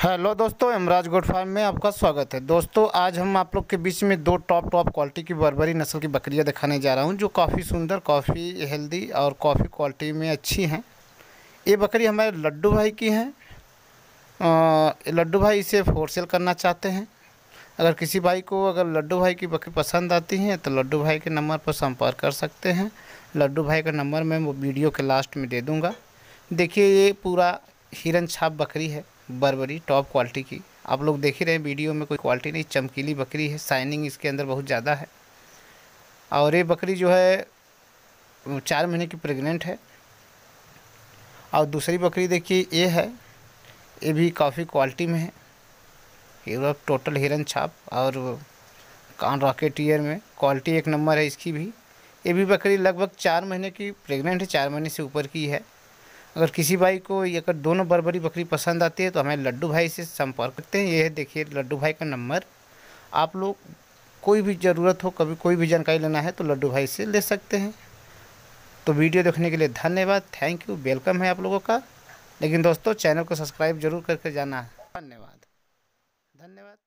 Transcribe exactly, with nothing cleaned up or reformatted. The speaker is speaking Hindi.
हेलो दोस्तों, यमराज गोट फार्म में आपका स्वागत है। दोस्तों आज हम आप लोग के बीच में दो टॉप टॉप क्वालिटी की बर्बरी नस्ल की बकरियां दिखाने जा रहा हूं, जो काफ़ी सुंदर, काफ़ी हेल्दी और काफ़ी क्वालिटी में अच्छी हैं। ये बकरी हमारे लड्डू भाई की हैं। अ, लड्डू भाई इसे फोर सेल करना चाहते हैं। अगर किसी भाई को अगर लड्डू भाई की बकरी पसंद आती है तो लड्डू भाई के नंबर पर संपर्क कर सकते हैं। लड्डू भाई का नंबर मैं वो वीडियो के लास्ट में दे दूँगा। देखिए, ये पूरा हिरन छाप बकरी है, बर्बरी टॉप क्वालिटी की। आप लोग देख ही रहे हैं वीडियो में, कोई क्वालिटी नहीं, चमकीली बकरी है, शाइनिंग इसके अंदर बहुत ज़्यादा है। और ये बकरी जो है चार महीने की प्रेग्नेंट है। और दूसरी बकरी देखिए ये है, ये भी काफ़ी क्वालिटी में है। ये टोटल हिरन छाप और कान रॉकेट ईयर में क्वालिटी एक नंबर है इसकी भी। ये भी बकरी लगभग चार महीने की प्रेग्नेंट है, चार महीने से ऊपर की है। अगर किसी भाई को ये अगर दोनों बर्बरी बकरी पसंद आती है तो हमें लड्डू भाई से संपर्क करते हैं। ये है देखिए लड्डू भाई का नंबर। आप लोग कोई भी ज़रूरत हो, कभी कोई भी जानकारी लेना है तो लड्डू भाई से ले सकते हैं। तो वीडियो देखने के लिए धन्यवाद, थैंक यू, वेलकम है आप लोगों का। लेकिन दोस्तों चैनल को सब्सक्राइब जरूर करके जाना है। धन्यवाद धन्यवाद।